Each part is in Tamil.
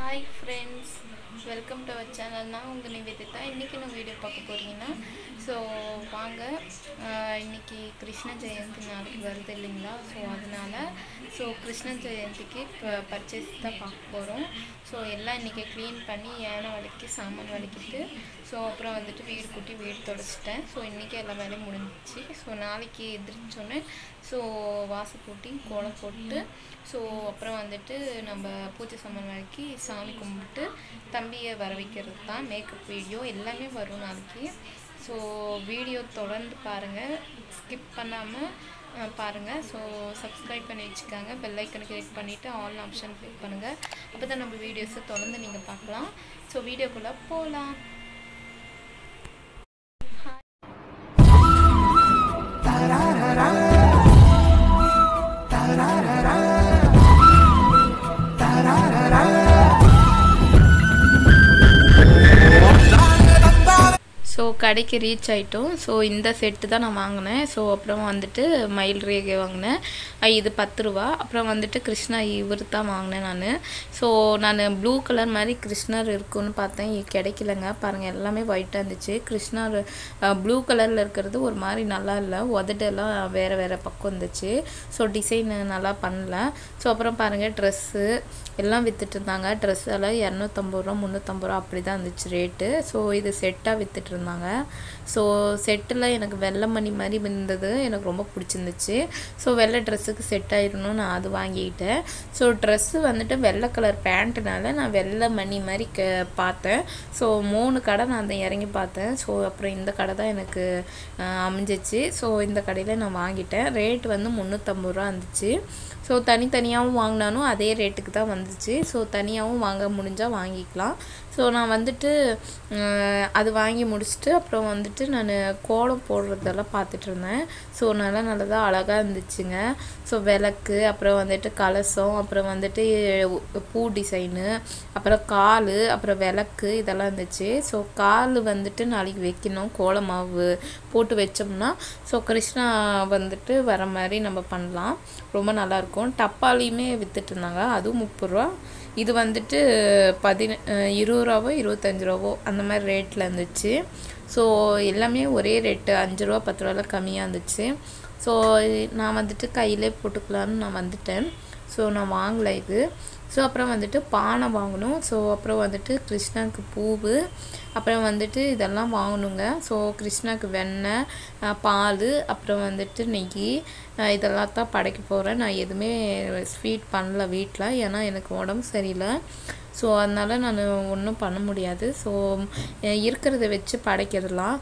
Hi friends, welcome to our channel. நான் உங்கள் நிவேதிதா. இன்றைக்கி நம்ம வீடியோ பார்க்க போகிறீங்கன்னா வாங்க. இன்றைக்கி கிருஷ்ண ஜெயந்தி நாளைக்கு வருது இல்லைங்களா. கிருஷ்ண ஜெயந்திக்கு பர்ச்சேஸ் தான் பார்க்க போகிறோம். எல்லாம் இன்றைக்கி க்ளீன் பண்ணி யானை வலிக்கு சாமான் வலிக்கிட்டு அப்புறம் வந்துட்டு வீடு கூட்டி வீடு தொடச்சிட்டேன். இன்றைக்கி எல்லா வேலையும் முடிஞ்சிச்சு. நாளைக்கு எதிர்ச்சோன்னே வாசல் கூட்டி கோலம் போட்டு அப்புறம் வந்துட்டு நம்ம பூஜை சாமான் வலிக்கி சாமி கும்பிட்டு தம்பியை வர வைக்கிறது தான். மேக்கப் வீடியோ எல்லாமே வரும் நாளைக்கு. வீடியோ தொடர்ந்து பாருங்கள், ஸ்கிப் பண்ணாமல் பாருங்கள். சப்ஸ்கிரைப் பண்ணி வச்சுக்காங்க, பெல் ஐக்கனை கிளிக் பண்ணிவிட்டு ஆல் ஆப்ஷன் கிளிக் பண்ணுங்கள். அப்போ தான் நம்ம வீடியோஸை தொடர்ந்து நீங்கள் பார்க்கலாம். வீடியோக்குள்ளே போகலாம். கடைக்கு ரீச் ஆகிட்டோம். இந்த செட்டு தான் நான் வாங்கினேன். அப்புறம் வந்துட்டு மயில் ரேகை வாங்கினேன், இது 10 ரூபா. அப்புறம் வந்துட்டு கிருஷ்ணா இவர் தான் வாங்கினேன் நான் ப்ளூ கலர் மாதிரி கிருஷ்ணர் இருக்குன்னு பார்த்தேன், கிடைக்கலங்க. பாருங்கள், எல்லாமே ஒயிட்டாக இருந்துச்சு. கிருஷ்ணர் ப்ளூ கலரில் இருக்கிறது ஒரு மாதிரி நல்லா இல்லை, உதடெல்லாம் வேறு வேறு பக்கம் இருந்துச்சு. டிசைன் நல்லா பண்ணல. அப்புறம் பாருங்கள், ட்ரெஸ்ஸு எல்லாம் விற்றுட்டு இருந்தாங்க. ட்ரெஸ் எல்லாம் 250 ரூபா 350 ரூபா அப்படி தான் இருந்துச்சு ரேட்டு. இது செட்டாக விற்றுட்டு இருந்தாங்க. செட்டில் எனக்கு வெள்ளை மணி மாதிரி இருந்தது, எனக்கு ரொம்ப பிடிச்சிருந்துச்சு. வெள்ளை ட்ரெஸ்ஸுக்கு செட் ஆகிடணும், நான் அது வாங்கிக்கிட்டேன். ட்ரெஸ்ஸு வந்துட்டு வெள்ளை கலர் பேண்ட்டுனால நான் வெள்ளை மணி மாதிரி பார்த்தேன். 3 கடை நான் அதை இறங்கி பார்த்தேன். அப்புறம் இந்த கடை தான் எனக்கு அமைஞ்சிச்சு. இந்த கடையில் நான் வாங்கிட்டேன். ரேட் வந்து 350 ரூபா இருந்துச்சு. தனித்தனியாகவும் வாங்கினாலும் அதே ரேட்டுக்கு தான் வந்துச்சு. தனியாகவும் வாங்க முடிஞ்சால் வாங்கிக்கலாம். நான் வந்துட்டு அது வாங்கி முடிச்சுட்டு அப்புறம் வந்துட்டு நான் கோலம் போடுறதெல்லாம் பார்த்துட்டு இருந்தேன். நல்லதாக அழகாக இருந்துச்சுங்க. விளக்கு, அப்புறம் வந்துட்டு கலசம், அப்புறம் வந்துட்டு பூ டிசைனு, அப்புறம் கால், அப்புறம் விளக்கு இதெல்லாம் இருந்துச்சு. கால் வந்துட்டு நாளைக்கு வைக்கணும். கோல மாவு போட்டு வச்சோம்னா கிருஷ்ணா வந்துட்டு வர மாதிரி நம்ம பண்ணலாம், ரொம்ப நல்லாயிருக்கும். டப்பாலையுமே விற்றுட்டு இருந்தாங்க, அதுவும் 30 ரூபா. இது வந்துட்டு 20 ரூபாவோ 25 ரூபாவோ அந்த மாதிரி ரேட்டில் இருந்துச்சு. எல்லாமே ஒரே ரேட்டு, 5 ரூபா 10 ரூபாலாம் கம்மியாக இருந்துச்சு. நான் வந்துட்டு கையிலே போட்டுக்கலான்னு நான் வந்துட்டேன். நான் வாங்கலை இது. அப்புறம் வந்துட்டு பானை வாங்கணும். அப்புறம் வந்துட்டு கிருஷ்ணாவுக்கு பூவு, அப்புறம் வந்துட்டு இதெல்லாம் வாங்கணுங்க. கிருஷ்ணாவுக்கு வெண்ணெய், பால், அப்புறம் வந்துட்டு நெய், இதெல்லாம் தான் படைக்க போகிறேன். நான் எதுவுமே ஸ்வீட் பண்ணல வீட்டில், ஏன்னா எனக்கு உடம்பு சரியில்லை. அதனால் நான் ஒன்றும் பண்ண முடியாது. இருக்கிறத வச்சு படைச்சிடலாம்.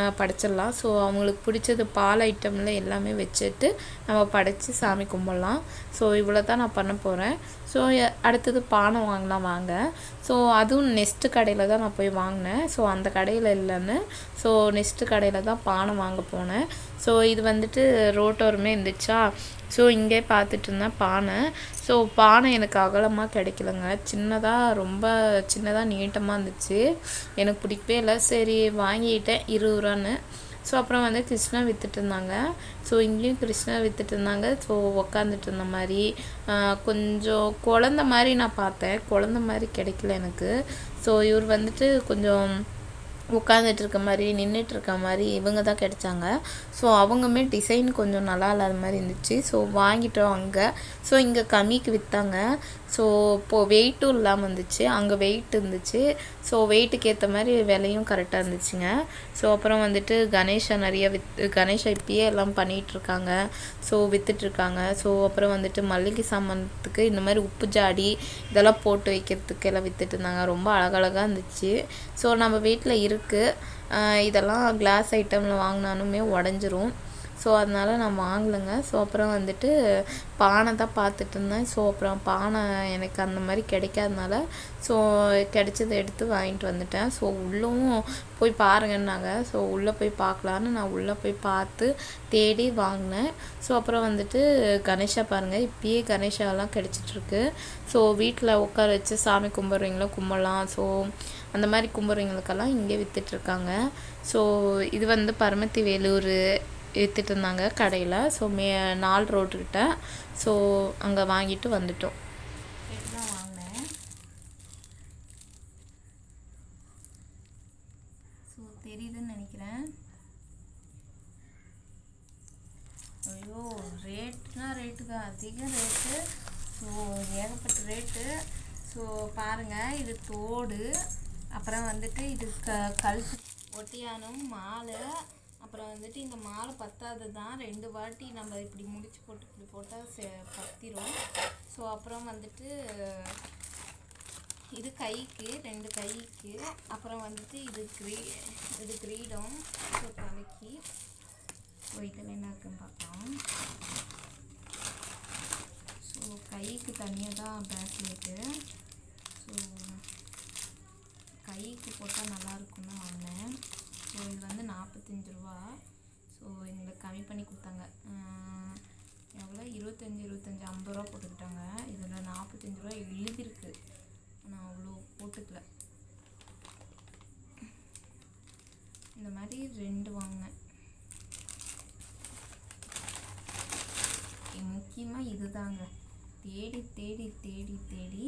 அவங்களுக்கு பிடிச்சது பால் ஐட்டமில் எல்லாமே வச்சுட்டு நம்ம படைச்சி சாமி கும்பிடலாம். இவ்வளோ தான் நான் பண்ண போகிறேன். அடுத்தது பானை வாங்கலாம் வாங்க. அதுவும் நெக்ஸ்ட்டு கடையில் தான் நான் போய் வாங்கினேன். அந்த கடையில் இல்லைன்னு நெக்ஸ்ட்டு கடையில் தான் பானை வாங்க போனேன். இது வந்துட்டு ரோட்டோரமே இருந்துச்சா. இங்கே பார்த்துட்டு இருந்தேன் பானை. பானை எனக்கு அகலமாக கிடைக்கலங்க, சின்னதாக, ரொம்ப சின்னதாக நீட்டமாக இருந்துச்சு. எனக்கு பிடிக்கவே இல்லை. சரி வாங்கிட்டேன் 20 ரூபான்னு. அப்புறம் வந்து கிருஷ்ணா விற்றுட்டு இருந்தாங்க. இங்கேயும் கிருஷ்ணா விற்றுட்டு இருந்தாங்க. உக்காந்துட்டு இருந்த மாதிரி கொஞ்சம் குழந்த மாதிரி நான் பார்த்தேன், குழந்த மாதிரி கிடைக்கல எனக்கு. இவர் வந்துட்டு கொஞ்சம் உட்காந்துட்டு இருக்க மாதிரி நின்றுட்டு இருக்க மாதிரி இவங்க தான் கிடைச்சாங்க. அவங்களுமே டிசைன் கொஞ்சம் நல்லா இல்லாத மாதிரி இருந்துச்சு. வாங்கிட்டோம் அங்கே. இங்கே கம்மிக்கு விற்றாங்க. இப்போது வெயிட்டும் இல்லாமல் இருந்துச்சு, அங்கே வெயிட் இருந்துச்சு. வெயிட்டுக்கு ஏற்ற மாதிரி விலையும் கரெக்டாக இருந்துச்சுங்க. அப்புறம் வந்துட்டு கணேஷா நிறைய கணேஷா இப்பயே எல்லாம் பண்ணிகிட்ருக்காங்க, விற்றுட்ருக்காங்க. அப்புறம் வந்துட்டு மல்லிகை சாமானத்துக்கு இந்த மாதிரி உப்பு ஜாடி இதெல்லாம் போட்டு வைக்கிறதுக்கு எல்லாம் விற்றுட்டு இருந்தாங்க. ரொம்ப அழகழகாக இருந்துச்சு. நம்ம வீட்டில் இருக்குது, இதெல்லாம் கிளாஸ் ஐட்டமில் வாங்கினாலுமே உடஞ்சிரும். அதனால் நான் வாங்கலைங்க. அப்புறம் வந்துட்டு பானை தான் பார்த்துட்டு இருந்தேன். அப்புறம் பானை எனக்கு அந்த மாதிரி கிடைக்காதனால கிடைச்சதை எடுத்து வாங்கிட்டு வந்துட்டேன். உள்ளவும் போய் பாருங்கன்னாங்க. உள்ளே போய் பார்க்கலான்னு நான் உள்ளே போய் பார்த்து தேடி வாங்கினேன். அப்புறம் வந்துட்டு கணேஷா பாருங்கள், இப்பயே கணேஷாலாம் கிடச்சிட்ருக்கு. வீட்டில் உட்கார வச்சு சாமி கும்பிட்றீங்களோ கும்பிடலாம். அந்த மாதிரி கும்பிட்றவங்களுக்கெல்லாம் இங்கே விற்றுட்ருக்காங்க. இது வந்து பரமத்தி வேலூர் விற்றுட்டு இருந்தாங்க கடையில். 4 ரோட்டுக்கிட்ட. அங்கே வாங்கிட்டு வந்துட்டோம். தான் வாங்கினேன். தெரியுதுன்னு நினைக்கிறேன். ஐயோ ரேட்னா ரேட்டுக்கு அதிக ரேட்டு. ஸோ ஏகப்பட்ட ரேட்டு. ஸோ பாருங்கள், இது தோடு, அப்புறம் வந்துட்டு இது கழுத்து ஒட்டியானம் மாலை. அப்புறம் வந்துட்டு இந்த மாலை பத்தாது தான், 2 வாட்டி நம்ம இப்படி முடிச்சு போட்டு இப்படி போட்டால் பத்திரும். ஸோ அப்புறம் வந்துட்டு இது கைக்கு 2 கைக்கு. அப்புறம் வந்துட்டு இது கிரீடம். ஸோ தலைக்கு. ஸோ இதில் என்ன இருக்குன்னு பார்க்கலாம். ஸோ கைக்கு தனியாக தான் ப்ராஸ்லெட்டு. ஸோ கைக்கு போட்டால் நல்லாயிருக்குன்னு வாங்கினேன். ஸோ இது வந்து 45 ரூபா. ஸோ எங்களுக்கு கம்மி பண்ணி கொடுத்தாங்க. எவ்வளோ 25 50 ரூபா போட்டுக்கிட்டாங்க. இதில் 45 ரூபா எழுதிருக்கு. நான் அவ்வளோ போட்டுக்கல. இந்த மாதிரி 2 வாங்கினேன். முக்கியமாக இது தாங்க, தேடி தேடி தேடி தேடி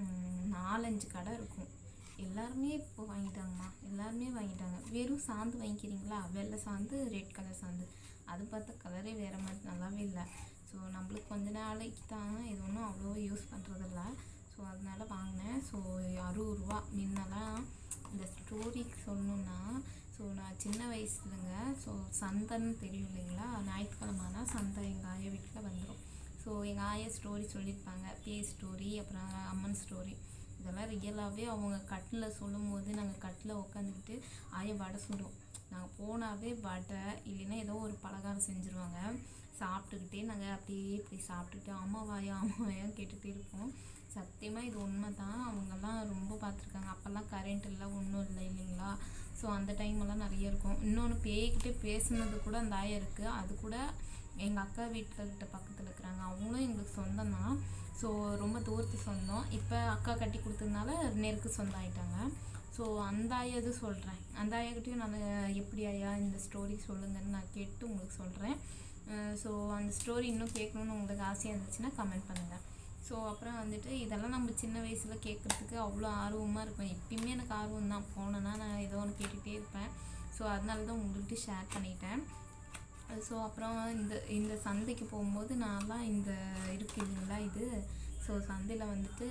4-5 கடை இருக்கும். எல்லாருமே இப்போ வாங்கிட்டாங்கம்மா, எல்லாருமே வாங்கிட்டாங்க. வெறும் சாந்து வாங்கிக்கிறீங்களா, வெள்ளை சாந்து, ரெட் கலர் சாந்து. அது பார்த்தா கலரே வேறு மாதிரி நல்லாவே இல்லை. ஸோ நம்மளுக்கு கொஞ்ச நாளைக்கு தான், இது ஒன்றும் அவ்வளோ யூஸ் பண்ணுறதில்ல. ஸோ அதனால் வாங்கினேன். ஸோ 60 ரூபா. முன்னெல்லாம் இந்த ஸ்டோரிக்கு சொல்லணுன்னா, ஸோ நான் சின்ன வயசுலங்க, ஸோ சந்தைன்னு தெரியும் இல்லைங்களா, ஞாயிற்றுக்கிழமைனா சந்தை எங்கள் ஆயா வீட்டில் வந்துடும். ஸோ எங்கள் ஆயா ஸ்டோரி சொல்லியிருப்பாங்க, பேய் ஸ்டோரி, அப்புறம் அம்மன் ஸ்டோரி. இதெல்லாம் ரியலாகவே அவங்க கட்டில் சொல்லும் போது நாங்கள் கட்டில் உட்காந்துக்கிட்டு ஆயா வடை சுடும். நாங்கள் போனாவே வடை இல்லைன்னா ஏதோ ஒரு பலகாரம் செஞ்சுருவாங்க. சாப்பிட்டுக்கிட்டே நாங்கள் அப்படியே இப்படி சாப்பிட்டுட்டு அம்மாவாயான்னு கேட்டுகிட்டே இருப்போம். சத்தியமாக இது உண்மை தான். அவங்கெல்லாம் ரொம்ப பார்த்துருக்காங்க. அப்போல்லாம் கரண்ட் இல்லை, ஒன்றும் இல்லை இல்லைங்களா. ஸோ அந்த டைமெல்லாம் நிறைய இருக்கும். இன்னொன்று பேய்கிட்டே பேசுனது கூட அந்த ஆயா இருக்குது. அது கூட எங்கள் அக்கா வீட்டுக்கிட்ட பக்கத்தில் இருக்கிறாங்க. அவங்களும் எங்களுக்கு சொந்தம் தான். ஸோ ரொம்ப தூரத்து சொந்தம். இப்போ அக்கா கட்டி கொடுத்ததுனால நெருக்கு சொந்தம் ஆகிட்டாங்க. ஸோ அந்த ஆயா இது சொல்கிறேன். அந்த ஆயாக்கிட்டையும் நான் எப்படி ஆயா இந்த ஸ்டோரி சொல்லுங்கன்னு நான் கேட்டு உங்களுக்கு சொல்கிறேன். ஸோ அந்த ஸ்டோரி இன்னும் கேட்கணுன்னு உங்களுக்கு ஆசையாக இருந்துச்சுன்னா கமெண்ட் பண்ணுங்கள். ஸோ அப்புறம் வந்துட்டு இதெல்லாம் நம்ம சின்ன வயசில் கேட்குறதுக்கு அவ்வளோ ஆர்வமாக இருக்கும். எப்பயுமே எனக்கு ஆர்வம் தான். போனேன்னா நான் ஏதோ ஒன்று கேட்டுகிட்டே இருப்பேன். ஸோ அதனால தான் உங்கள்கிட்ட ஷேர் பண்ணிட்டேன். ஸோ அப்புறம் இந்த சந்தைக்கு போகும்போது நான்லாம் இந்த இருக்கு இல்லைங்களா இது. ஸோ சந்தையில் வந்துட்டு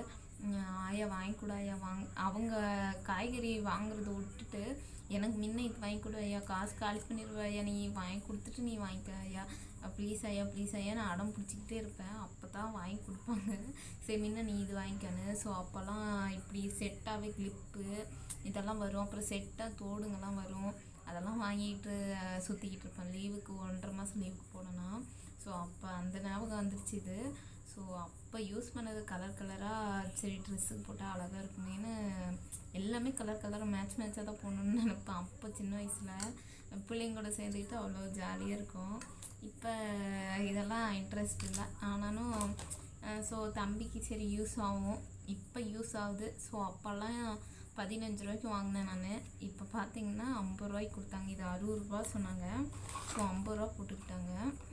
ஆயா வாங்கிக்கூட ஆயா அவங்க காய்கறி வாங்குறத விட்டுட்டு எனக்கு முன்ன இது வாங்கிக்கூட ஐயா, காசு காலி பண்ணிடுவேன் ஐயா, நீ வாங்கி கொடுத்துட்டு நீ வாங்கிக்க ஐயா, ப்ளீஸ் ஐயா நான் அடம் பிடிச்சிக்கிட்டே இருப்பேன். அப்போ தான் வாங்கி கொடுப்பாங்க. சரி முன்ன நீ இது வாங்கிக்கணு. ஸோ அப்போல்லாம் இப்படி செட்டாகவே கிளிப்பு இதெல்லாம் வரும். அப்புறம் செட்டாக தோடுங்கெல்லாம் வரும். அதெல்லாம் வாங்கிட்டு சுற்றிக்கிட்டு இருப்பேன். லீவுக்கு 1.5 மாதம் லீவுக்கு போனேன்னா. ஸோ அப்போ அந்த ஞாபகம் வந்துருச்சு இது. ஸோ அப்போ யூஸ் பண்ணது கலர் கலராக, சரி ட்ரெஸ்ஸுக்கு போட்டால் அழகாக இருக்குமேனு எல்லாமே கலர் கலராக மேட்சாக தான் போடணுன்னு நினைப்பேன். அப்போ சின்ன வயசில் பிள்ளைங்களோட சேர்ந்துக்கிட்டு அவ்வளோ ஜாலியாக இருக்கும். இப்போ இதெல்லாம் இன்ட்ரெஸ்ட் இல்லை. ஆனாலும் ஸோ தம்பிக்கு சரி யூஸ் ஆகும், இப்போ யூஸ் ஆகுது. ஸோ அப்போல்லாம் 15 ரூபாய்க்கு வாங்கினேன் நான். இப்போ பார்த்தீங்கன்னா 50 ரூபாய்க்கு கொடுத்தாங்க. இது 60 ரூபா சொன்னாங்க. ஸோ 50 ரூபா போட்டுக்கிட்டாங்க.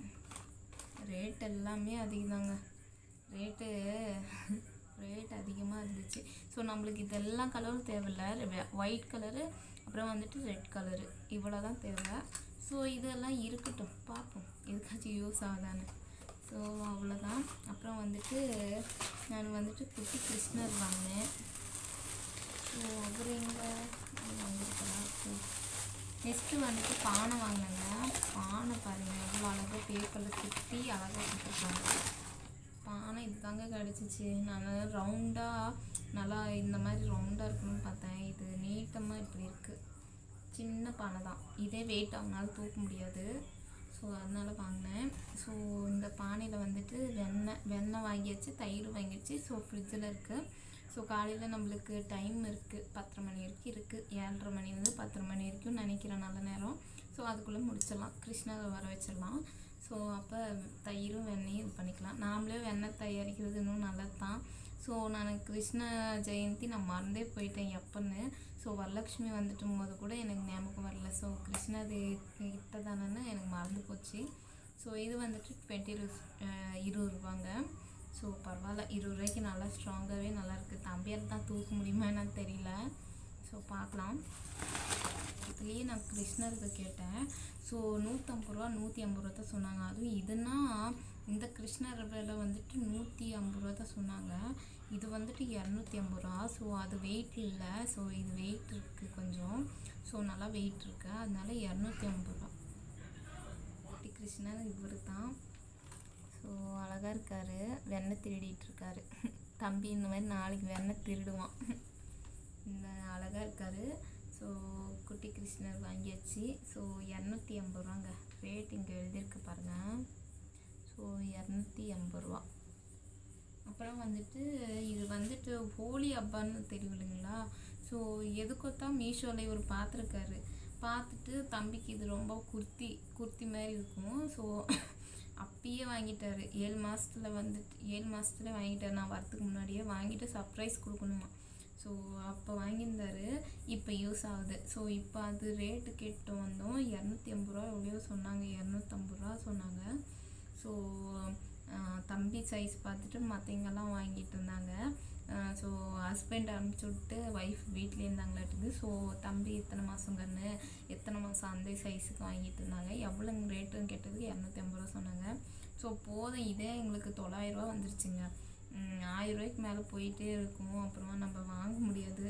ரேட் எல்லாமே அதிகம்தாங்க. ரேட் அதிகமாக இருந்துச்சு. ஸோ நம்மளுக்கு இதெல்லாம் கலரும் தேவையில்லை. ஒயிட் கலரு, அப்புறம் வந்துட்டு ரெட் கலரு, இவ்வளோ தான் தேவை. ஸோ இதெல்லாம் இருக்கட்டும், பார்ப்போம் எதுக்காச்சும் யூஸ் ஆகுதான்னு. ஸோ அவ்வளோதான். அப்புறம் வந்துட்டு நான் வந்துட்டு குட்டி கிருஷ்ணர் வாங்கினேன். ஸோ அவர் எங்கே வாங்கியிருக்கலாம். நெக்ஸ்ட்டு வந்துட்டு பானை வாங்கினேங்க. பானை பாருங்கள் எவ்வளோ அழகாக பேப்பரில் சுற்றி அழகாக கொடுத்துருக்காங்க. பானை இது தாங்க கிடச்சிச்சு. நான் ரவுண்டாக நல்லா இந்த மாதிரி ரவுண்டாக இருக்கணும்னு பார்த்தேன். இது நீட்டமாக இப்படி இருக்குது. சின்ன பானை தான். இதே வெயிட் அவங்களால தூக்க முடியாது. ஸோ அதனால் வாங்கினேன். ஸோ இந்த பானையில் வந்துட்டு வெண்ணெய் வாங்கியாச்சு, தயிர் வாங்கிடுச்சு. ஸோ ஃப்ரிட்ஜில் இருக்குது. ஸோ காலையில் நம்மளுக்கு டைம் இருக்குது, 10:30 மணி வரைக்கும் இருக்குது. 7:30 மணிலேருந்து 10:30 மணி வரைக்கும் நினைக்கிறேன் நல்ல நேரம். ஸோ அதுக்குள்ளே முடிச்சிடலாம், கிருஷ்ணரை வர வச்சிடலாம். ஸோ அப்போ தயிரும் வெண்ணையும் இது பண்ணிக்கலாம். நாமளே வெண்ணெய் தயாரிக்கிறது இன்னும் நல்லது தான். ஸோ நான் கிருஷ்ண ஜெயந்தி நான் மறந்தே போயிட்டேன் எப்போன்னு. ஸோ வரலட்சுமி வந்துட்டும் போது கூட எனக்கு ஞாபகம் வரல. ஸோ கிருஷ்ணது கிட்ட தானேன்னு எனக்கு மறந்து போச்சு. ஸோ இது வந்துட்டு 20 ரூபாங்க. ஸோ பரவாயில்ல, 20 ரூபாய்க்கு நல்லா ஸ்ட்ராங்காகவே நல்லாயிருக்கு. தம்பியால் தான் தூக்க முடியுமா என்னன்னு தெரியல. ஸோ பார்க்கலாம். பக்கத்துலேயே நான் கிருஷ்ணருக்கு கேட்டேன். ஸோ 150 ரூபா 150 ரூபா தான் சொன்னாங்க. அதுவும் இதுனா இந்த கிருஷ்ணர் விலை வந்துட்டு 150 ரூபா தான் சொன்னாங்க. இது வந்துட்டு 250 ரூபா. ஸோ அது வெயிட் இல்லை. ஸோ இது வெயிட் இருக்குது கொஞ்சம். ஸோ நல்லா வெயிட் இருக்குது, அதனால 250 ரூபா. குட்டி கிருஷ்ணர் இவர் தான். ஸோ அழகாக இருக்கார், வெண்ணெய் திருடிட்டு இருக்காரு. தம்பி இந்த மாதிரி நாளைக்கு வெண்ணெய் திருடுவான். இந்த அழகாக இருக்கார். ஸோ குட்டி கிருஷ்ணர் வாங்கியாச்சு. ஸோ 250 ரூபாங்க ரேட் இங்கே எழுதியிருக்கு பாருங்கள். ஸோ 250 ரூபா. அப்புறம் வந்துட்டு இது வந்துட்டு ஹோலி ஹப்பான்னு தெரியும் இல்லைங்களா? ஸோ எதுக்கொத்தான் மீஷோவில் இவர் பார்த்துருக்காரு. பார்த்துட்டு தம்பிக்கு இது ரொம்ப குர்த்தி மாதிரி இருக்கும். ஸோ அப்பயே வாங்கிட்டார். 7 மாதத்தில் வந்துட்டு 7 மாதத்துல வாங்கிட்டார். நான் வரத்துக்கு முன்னாடியே வாங்கிட்டு சர்ப்ரைஸ் கொடுக்கணுமா. ஸோ அப்போ வாங்கியிருந்தார். இப்போ யூஸ் ஆகுது. ஸோ இப்போ அது ரேட்டு கேட்டு வந்தோம். 250 ரூபா எவ்வளோ சொன்னாங்க, 250 ரூபா சொன்னாங்க. ஸோ தம்பி சைஸ் பார்த்துட்டு மற்றவங்கெல்லாம் வாங்கிட்டு இருந்தாங்க. ஸோ ஹஸ்பண்ட் அனுப்பிச்சி விட்டு ஒய்ஃப் வீட்டிலே இருந்தாங்களாட்டுது. ஸோ தம்பி எத்தனை மாதம் கண்ணு, எத்தனை மாதம் அந்த சைஸுக்கு வாங்கிட்டு இருந்தாங்க. எவ்வளோ ரேட்டுன்னு கேட்டதுக்கு 250 ரூபா சொன்னாங்க. ஸோ போதும், இதே எங்களுக்கு 900 ரூபா வந்துருச்சுங்க. 1000 ரூபாய்க்கு மேலே போயிட்டே இருக்கும். அப்புறமா நம்ம வாங்க முடியாது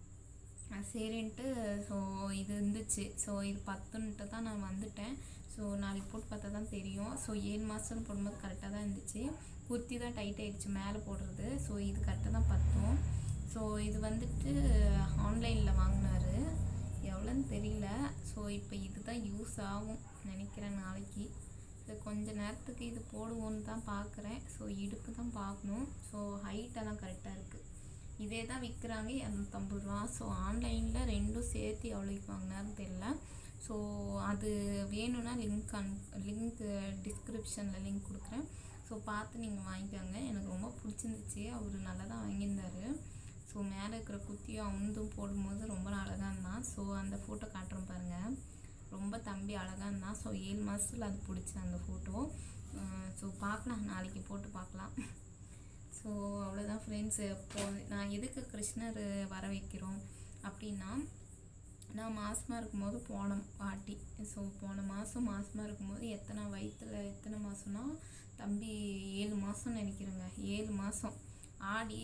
சரின்ட்டு. ஸோ இது இருந்துச்சு. ஸோ இது 10ன்ட்டு தான் நான் வந்துட்டேன். ஸோ நாளைக்கு போட்டு பார்த்தா தான் தெரியும். ஸோ 7 மாதம்னு போடும்போது கரெக்டாக தான் இருந்துச்சு. குர்த்தி தான் டைட் ஆகிடுச்சு மேலே போடுறது. ஸோ இது கரெக்டாக தான் பற்றும். ஸோ இது வந்துட்டு ஆன்லைனில் வாங்கினார், எவ்வளோன்னு தெரியல. ஸோ இப்போ இது தான் யூஸ் ஆகும் நினைக்கிறேன் நாளைக்கு. ஸோ கொஞ்ச நேரத்துக்கு இது போடுவோன்னு தான் பார்க்குறேன். ஸோ இடுப்பு தான் பார்க்கணும். ஸோ ஹைட்டெல்லாம் கரெக்டாக இருக்குது. இதே தான் விற்கிறாங்க 250 ரூபா. ஸோ ஆன்லைனில் ரெண்டும் சேர்த்து எவ்வளோக்கு வாங்கினாருன்னு தெரியல. ஸோ அது வேணும்னா லிங்க் டிஸ்கிரிப்ஷனில் லிங்க் கொடுக்குறேன். ஸோ பார்த்து நீங்கள் வாங்கிக்கோங்க. எனக்கு ரொம்ப பிடிச்சிருந்துச்சி. அவர் நல்லா தான் வாங்கியிருந்தார். ஸோ மேலே இருக்கிற குத்தியும் அவந்தும் போடும்போது ரொம்ப அழகாக இருந்தான். ஸோ அந்த ஃபோட்டோ காட்டுறோம் பாருங்கள். ரொம்ப தம்பி அழகாக இருந்தான். ஸோ 7 மாதத்தில் அது பிடிச்ச அந்த ஃபோட்டோ. ஸோ பார்க்கலாம், நாளைக்கு போட்டு பார்க்கலாம். ஸோ அவ்வளோதான் ஃப்ரெண்ட்ஸு. நான் எதுக்கு கிருஷ்ணர் வர வைக்கிறோம் அப்படின்னா, நான் மாதமாக இருக்கும்போது போன வாட்டி, ஸோ போன மாதமாக இருக்கும்போது எத்தனை மாதம்னா தம்பி 7 மாதம் நினைக்கிறேங்க. 7 மாதம் ஆடி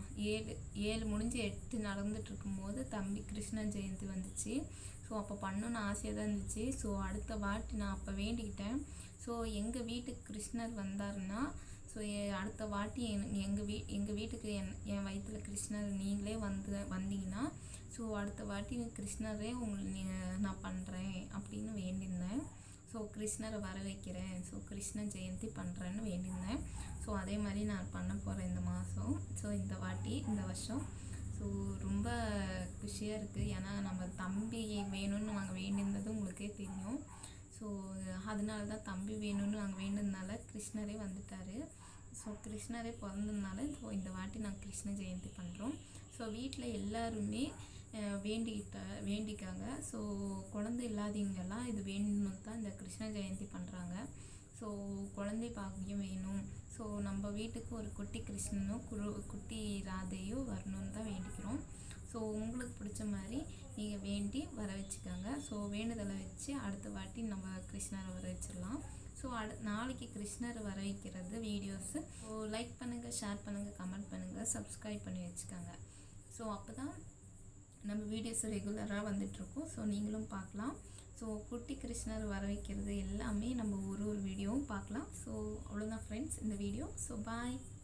7 முடிஞ்சு 8 நடந்துட்டு இருக்கும்போது தம்பி கிருஷ்ண ஜெயந்தி வந்துச்சு. ஸோ அப்போ பண்ணணுன்னு ஆசையாக தான் இருந்துச்சு. ஸோ அடுத்த வாட்டி நான் அப்போ வேண்டிக்கிட்டேன். ஸோ எங்கள் வீட்டுக்கு கிருஷ்ணர் வந்தாருன்னா, ஸோ அடுத்த வாட்டி எங்கள் வீட்டுக்கு என் வயிற்றில் கிருஷ்ணர் நீங்களே வந்தீங்கன்னா, ஸோ அடுத்த வாட்டி கிருஷ்ணரே நான் பண்ணுறேன் அப்படின்னு வேண்டியிருந்தேன். ஸோ கிருஷ்ணரை வர வைக்கிறேன், ஸோ கிருஷ்ண ஜெயந்தி பண்ணுறேன்னு வேண்டியிருந்தேன். ஸோ அதே மாதிரி நான் பண்ண போகிறேன் இந்த மாதம். ஸோ இந்த வருஷம். ஸோ ரொம்ப குஷியாக இருக்குது. ஏன்னா நம்ம தம்பி வேணும்னு நாங்கள் வேண்டியிருந்தது உங்களுக்கே தெரியும். ஸோ அதனால தான் தம்பி வேணும்னு நாங்கள் வேண்டியதுனால கிருஷ்ணரே வந்துட்டார். ஸோ கிருஷ்ணரே பிறந்ததுனால இந்த வாட்டி நாங்கள் கிருஷ்ண ஜெயந்தி பண்ணுறோம். ஸோ வீட்டில் எல்லாருமே வேண்டிக்காங்க. ஸோ குழந்தை இல்லாதவங்கெல்லாம் இது வேணும்னு தான் இந்த கிருஷ்ண ஜெயந்தி பண்ணுறாங்க. ஸோ குழந்தை பாக்கியம் வேணும். ஸோ நம்ம வீட்டுக்கு ஒரு குட்டி கிருஷ்ணனும் குட்டி ராதையும் வரணும்னு தான் வேண்டிக்கிறோம். ஸோ உங்களுக்கு பிடிச்ச மாதிரி நீங்கள் வேண்டி வர வச்சுக்கோங்க. ஸோ வேண்டுதலை வச்சு அடுத்த வாட்டி நம்ம கிருஷ்ணரை வர வச்சிடலாம். ஸோ நாளைக்கு கிருஷ்ணரை வர வைக்கிறது வீடியோஸு. ஸோ லைக் பண்ணுங்கள், ஷேர் பண்ணுங்கள், கமெண்ட் பண்ணுங்கள், சப்ஸ்கிரைப் பண்ணி வச்சுக்கோங்க. ஸோ அப்போ தான் நம்ம வீடியோஸ் ரெகுலராக வந்துட்டுருக்கோம். ஸோ நீங்களும் பார்க்கலாம். ஸோ குட்டி கிருஷ்ணர் வர வைக்கிறது எல்லாமே நம்ம ஒரு வீடியோவும் பார்க்கலாம். ஸோ அவ்வளோதான் ஃப்ரெண்ட்ஸ் இந்த வீடியோ. So bye.